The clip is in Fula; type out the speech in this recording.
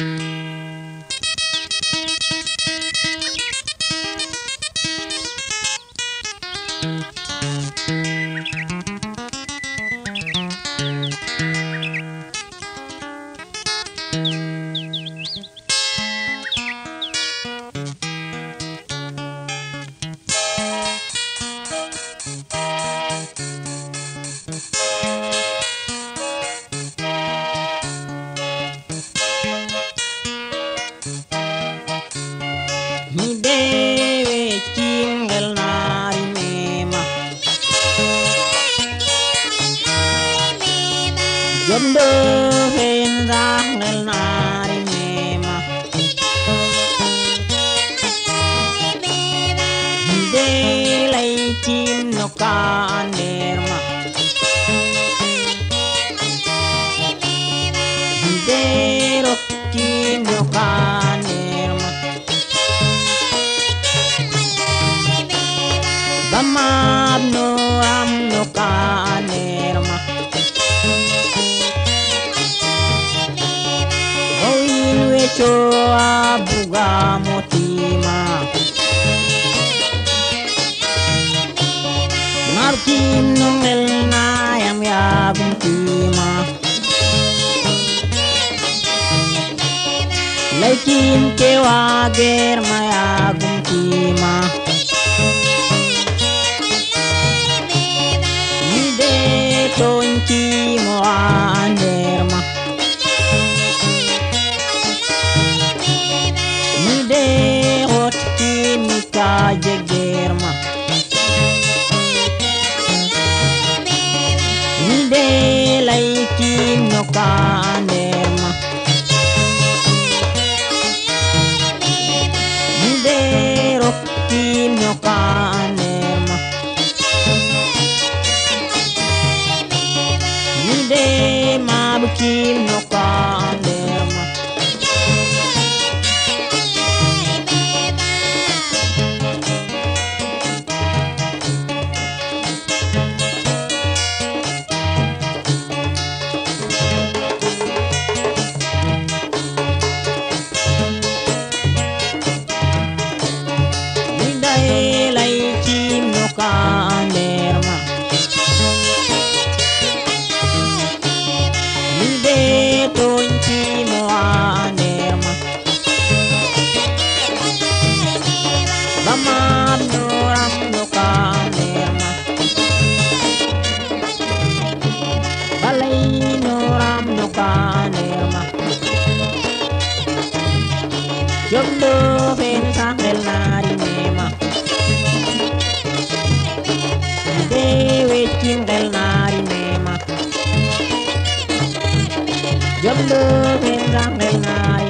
Jondo hen rang nel nari mema de lay chim no ka nerma de rok chim no ka nerma bamab no am no ka nerma cho buga motima markim nongel na yam ya buntima laikin kewa ger maya buntima nide tonchi mo anerma jagerma nide laikin no kanerma nide rokkin no kanerma nide mabkin no kanerma kanerma nide tonchi mo anerma bamab no ram no kanerma balai no ram no kanerma jondo fen sang del nari mema dewe cintel nari mema jondo fen sang del nari